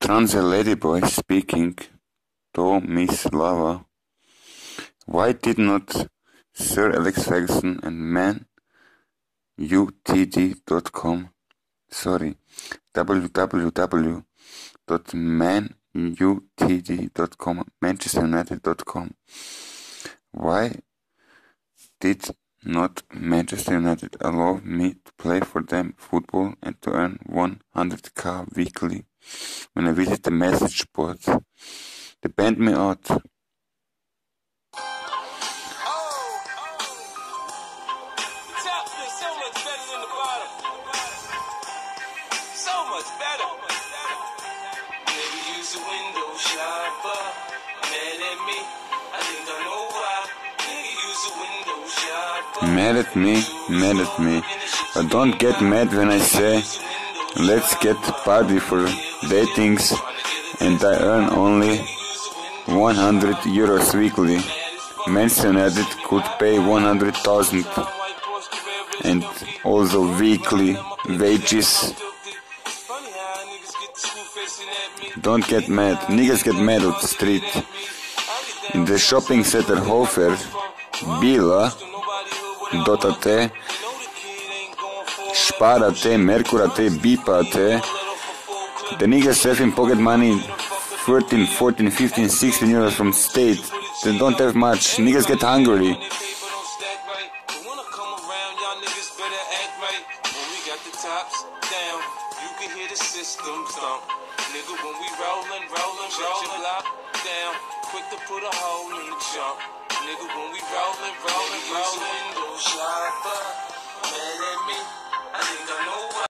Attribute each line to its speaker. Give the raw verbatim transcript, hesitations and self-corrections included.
Speaker 1: Transa Ladyboy speaking to Miss Lava. Why did not Sir Alex Ferguson and man U T D dot com, sorry, w w w dot man u t d dot com, Manchester United dot com. Why did not Manchester United allow me to play for them football and to earn one hundred k weekly when I visit the message board? They banned me out. Mad at me, mad at me. But don't get mad when I say, let's get party for datings and I earn only one hundred euros weekly. Manchester United could pay one hundred thousand and also weekly wages. Don't get mad. Niggas get mad on the street. In the shopping center Hofer, Bila, Dota.at, Spar.at, Merkur.at, Beep.at, the niggas have in pocket money thirteen, fourteen, fifteen, sixteen euros from state. They don't have much. Niggas get hungry.
Speaker 2: Nigga, when we rollin', rollin', shut your block down. Quick to put a hole in the jump. Nigga, when we rollin', rollin', rollin'. Window shopper, mad at me. I think I know why.